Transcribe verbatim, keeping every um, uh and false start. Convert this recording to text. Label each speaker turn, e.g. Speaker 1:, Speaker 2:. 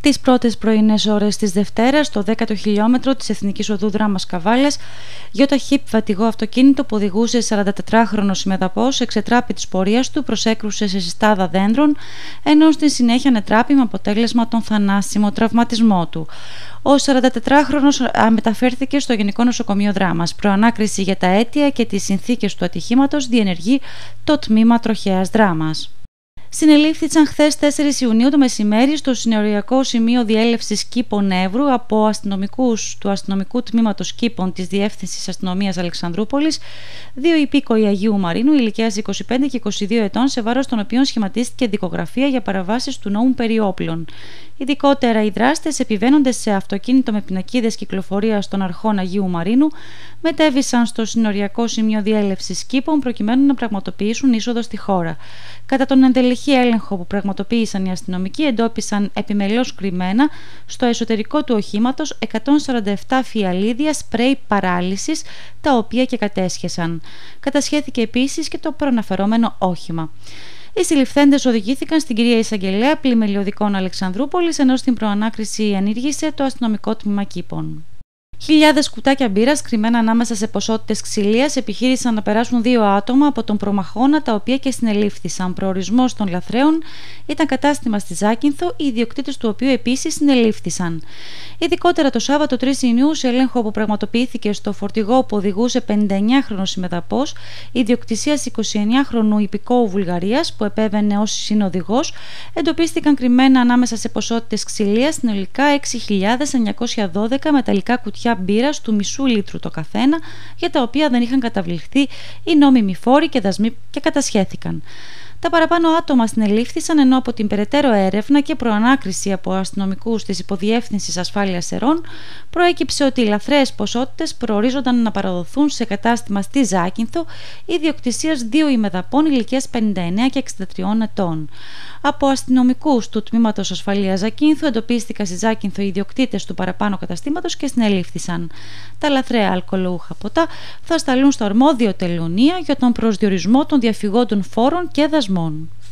Speaker 1: Τις πρώτες πρωινές ώρες της Δευτέρας, στο δέκατο χιλιόμετρο της Εθνικής Οδού Δράμας Καβάλας, γιοταχή βατηγό αυτοκίνητο που οδηγούσε σαραντατετράχρονος ημεδαπός εξετράπη της πορείας του, προσέκρουσε σε συστάδα δέντρων, ενώ στη συνέχεια ανετράπη με αποτέλεσμα τον θανάσιμο τραυματισμό του. Ο σαραντατετράχρονος μεταφέρθηκε στο Γενικό Νοσοκομείο Δράμας. Προανάκριση για τα αίτια και τις συνθήκες του ατυχήματος διενεργεί το τμήμα τροχέας Δράμας. Συνελήφθησαν χθες τέσσερις Ιουνίου το μεσημέρι στο συνοριακό σημείο διέλευσης Κήπων Εύρου από αστυνομικούς του αστυνομικού τμήματος Κήπων της Διεύθυνσης Αστυνομίας Αλεξανδρούπολης δύο υπήκοοι Αγίου Μαρίνου ηλικίας είκοσι πέντε και είκοσι δύο ετών, σε βάρος των οποίων σχηματίστηκε δικογραφία για παραβάσεις του νόμου περί όπλων. Ειδικότερα, οι δράστες, επιβαίνοντες σε αυτοκίνητο με πινακίδες κυκλοφορίας των αρχών Αγίου Μαρίνου, μετέβησαν στο συνοριακό σημείο διέλευσης Κήπων προκειμένου να πραγματοποιήσουν είσοδο στη χώρα. Κατά τον εντελεχή έλεγχο που πραγματοποίησαν οι αστυνομικοί, εντόπισαν επιμελώς κρυμμένα στο εσωτερικό του οχήματος εκατόν σαράντα επτά φιαλίδια σπρέι παράλυσης, τα οποία και κατέσχεσαν. Κατασχέθηκε επίσης και το προαναφερόμενο όχημα. Οι συλληφθέντες οδηγήθηκαν στην κυρία Εισαγγελέα Πλημελιωδικών Αλεξανδρούπολης, ενώ στην προανάκριση ενήργησε το αστυνομικό τμήμα Κήπων. Χιλιάδες κουτάκια μπύρας κρυμμένα ανάμεσα σε ποσότητες ξυλίας επιχείρησαν να περάσουν δύο άτομα από τον Προμαχώνα, τα οποία και συνελήφθησαν. Προορισμός των λαθρέων ήταν κατάστημα στη Ζάκυνθο, οι ιδιοκτήτες του οποίου επίσης συνελήφθησαν. Ειδικότερα, το Σάββατο τρεις Ιουνίου, σε έλεγχο που πραγματοποιήθηκε στο φορτηγό που οδηγούσε πενηνταεννιάχρονος ημεδαπός, ιδιοκτησίας εικοσιεννιάχρονου υπηκόου Βουλγαρίας, που επέβαινε ως συνοδηγός, εντοπίστηκαν κρυμμένα ανάμεσα σε ποσότητες ξυλίας συνολικά έξι χιλιάδες εννιακόσια δώδεκα μεταλλικά κουτιά μπύρας του μισού λίτρου το καθένα, για τα οποία δεν είχαν καταβληθεί οι νόμιμοι φόροι και δασμοί και κατασχέθηκαν. Τα παραπάνω άτομα συνελήφθησαν, ενώ από την περαιτέρω έρευνα και προανάκριση από αστυνομικούς της Υποδιεύθυνσης Ασφάλειας Ερών προέκυψε ότι οι λαθρέες ποσότητες προορίζονταν να παραδοθούν σε κατάστημα στη Ζάκυνθο ιδιοκτησίας δύο ημεδαπών ηλικίας πενήντα εννέα και εξήντα τρία ετών. Από αστυνομικούς του Τμήματος Ασφαλείας Ζακύνθου εντοπίστηκαν στη Ζάκυνθο οι ιδιοκτήτες του παραπάνω καταστήματος και συνελήφθησαν. Τα λαθρέα αλκοολούχα ποτά θα σταλούν στο αρμόδιο τελωνία για τον προσδιορισμό των διαφυγόντων φόρων και δασμών.